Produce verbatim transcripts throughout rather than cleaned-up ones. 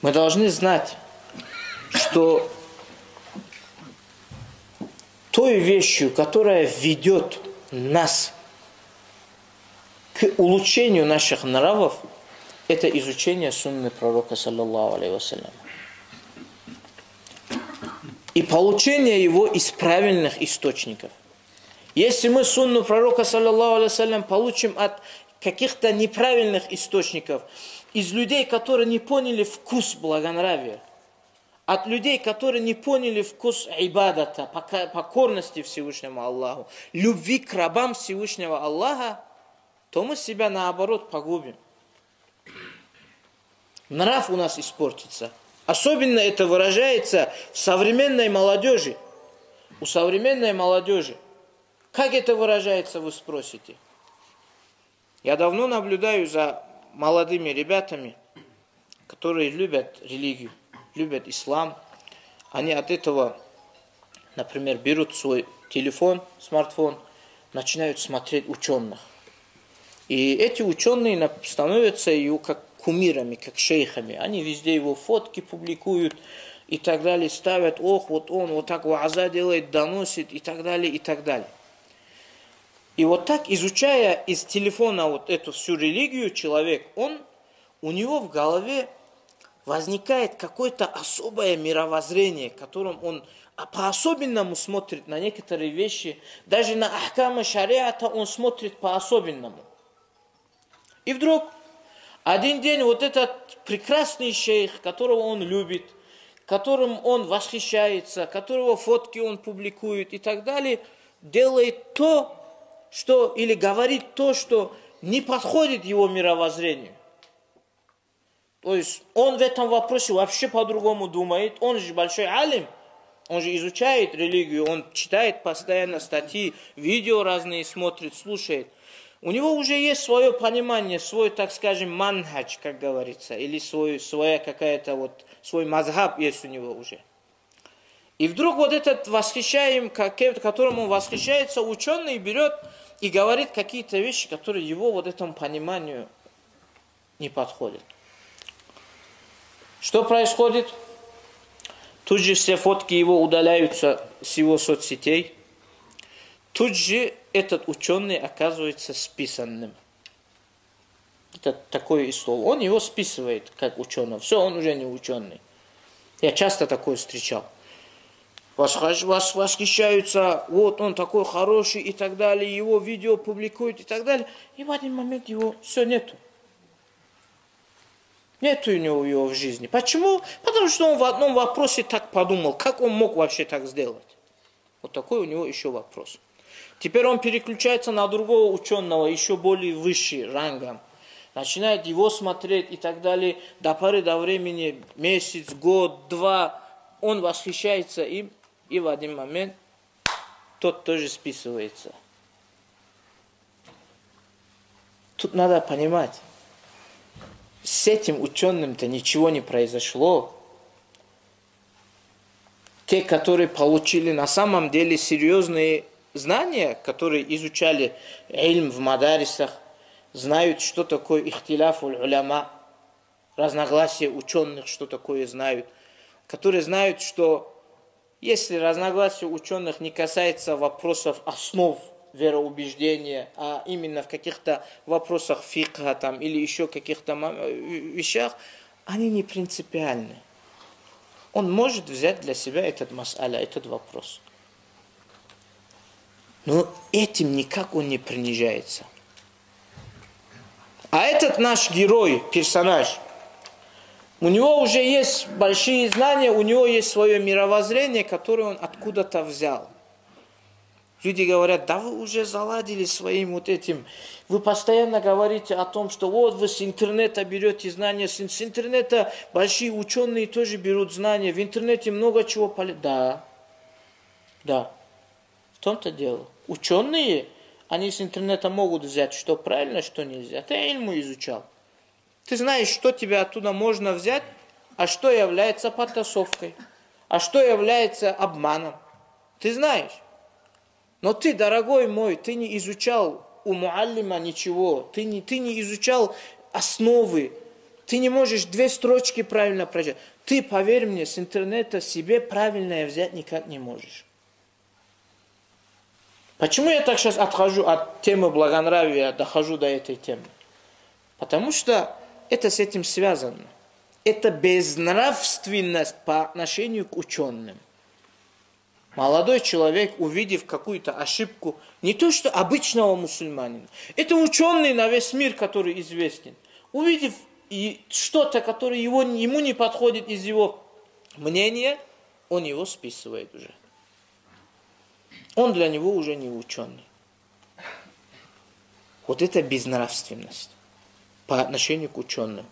Мы должны знать, что той вещью, которая ведет нас к улучшению наших нравов, это изучение сунны пророка, саллаллаху алейхи вассалям. И получение его из правильных источников. Если мы сунну пророка, саллаллаху алейхи вассалям, получим от каких-то неправильных источников, из людей, которые не поняли вкус благонравия, от людей, которые не поняли вкус ибадата, покорности Всевышнему Аллаху, любви к рабам Всевышнего Аллаха, то мы себя наоборот погубим. Нрав у нас испортится. Особенно это выражается в современной молодежи. У современной молодежи. Как это выражается, вы спросите? Я давно наблюдаю за молодыми ребятами, которые любят религию, любят ислам. Они от этого, например, берут свой телефон, смартфон, начинают смотреть ученых. И эти ученые становятся его как кумирами, как шейхами. Они везде его фотки публикуют и так далее, ставят, ох, вот он вот так вааза делает, доносит и так далее, и так далее. И вот так, изучая из телефона вот эту всю религию, человек, он, у него в голове возникает какое-то особое мировоззрение, которым он по-особенному смотрит на некоторые вещи. Даже на ахкама шариата он смотрит по-особенному. И вдруг один день вот этот прекрасный шейх, которого он любит, которым он восхищается, которого фотки он публикует и так далее, делает то, что, или говорит то, что не подходит его мировоззрению. То есть он в этом вопросе вообще по-другому думает. Он же большой алим, он же изучает религию, он читает постоянно статьи, видео разные смотрит, слушает. У него уже есть свое понимание, свой, так скажем, манхадж, как говорится, или свой, своя какая-то вот, свой мазхаб есть у него уже. И вдруг вот этот восхищаем, которым он восхищается, ученый берет и говорит какие-то вещи, которые его вот этому пониманию не подходят. Что происходит? Тут же все фотки его удаляются с его соцсетей. Тут же этот ученый оказывается списанным. Это такое и слово. Он его списывает как ученого. Все, он уже не ученый. Я часто такое встречал. Вас восхищаются, вот он такой хороший и так далее, его видео публикуют и так далее. И в один момент его все нету. Нету у него его в жизни. Почему? Потому что он в одном вопросе так подумал. Как он мог вообще так сделать? Вот такой у него еще вопрос. Теперь он переключается на другого ученого, еще более высший рангом. Начинает его смотреть и так далее. До поры до времени, месяц, год, два, он восхищается им. И в один момент тот тоже списывается. Тут надо понимать, с этим ученым-то ничего не произошло. Те, которые получили на самом деле серьезные знания, которые изучали ильм в мадарисах, знают, что такое ихтиляф уль-уляма, разногласия ученых, что такое знают, которые знают, что если разногласия ученых не касается вопросов основ вероубеждения, а именно в каких-то вопросах фикха там, или еще каких-то вещах, они не принципиальны. Он может взять для себя этот мас'аля, этот вопрос. Но этим никак он не принижается. А этот наш герой, персонаж, у него уже есть большие знания, у него есть свое мировоззрение, которое он откуда-то взял. Люди говорят, да вы уже заладили своим вот этим. Вы постоянно говорите о том, что вот вы с интернета берете знания, с интернета большие ученые тоже берут знания, в интернете много чего полезного. Да, да, в том-то дело. Ученые, они с интернета могут взять, что правильно, что нельзя. Ты ильму изучал. Ты знаешь, что тебе оттуда можно взять, а что является подтасовкой, а что является обманом. Ты знаешь. Но ты, дорогой мой, ты не изучал у муаллима ничего, ты не, ты не изучал основы, ты не можешь две строчки правильно прочитать. Ты, поверь мне, с интернета себе правильное взять никак не можешь. Почему я так сейчас отхожу от темы благонравия, дохожу до этой темы? Потому что это с этим связано. Это безнравственность по отношению к ученым. Молодой человек, увидев какую-то ошибку, не то что обычного мусульманина, это ученый на весь мир, который известен, увидев что-то, которое его, ему не подходит из его мнения, он его списывает уже. Он для него уже не ученый. Вот это безнравственность по отношению к ученым.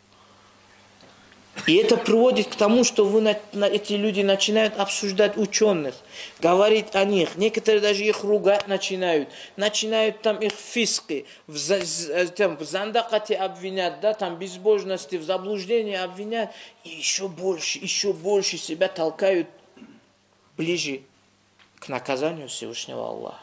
И это приводит к тому, что вы, на, на, эти люди начинают обсуждать ученых, говорить о них. Некоторые даже их ругать начинают. Начинают там их фиски, в, там, в зандакате обвинять, да, там, безбожности, в заблуждении обвинять. И еще больше, еще больше себя толкают ближе к наказанию Всевышнего Аллаха.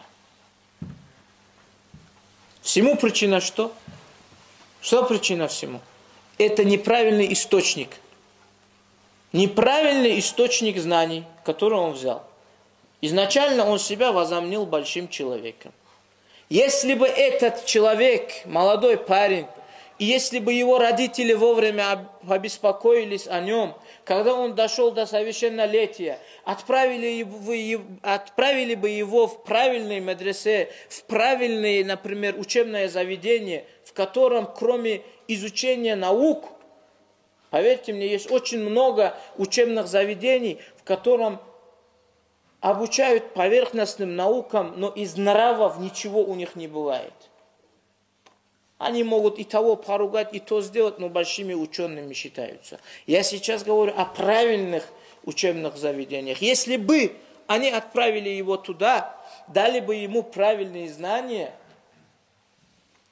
Всему причина что? Что причина всему? Это неправильный источник. Неправильный источник знаний, который он взял. Изначально он себя возомнил большим человеком. Если бы этот человек, молодой парень, и если бы его родители вовремя обеспокоились о нем, когда он дошел до совершеннолетия, отправили, его, отправили бы его в правильный медресе, в правильное, например, учебное заведение, в котором кроме изучения наук, поверьте мне, есть очень много учебных заведений, в котором обучают поверхностным наукам, но из нравов ничего у них не бывает. Они могут и того поругать, и то сделать, но большими учеными считаются. Я сейчас говорю о правильных учебных заведениях. Если бы они отправили его туда, дали бы ему правильные знания,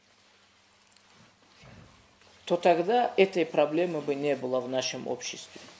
то тогда этой проблемы бы не было в нашем обществе.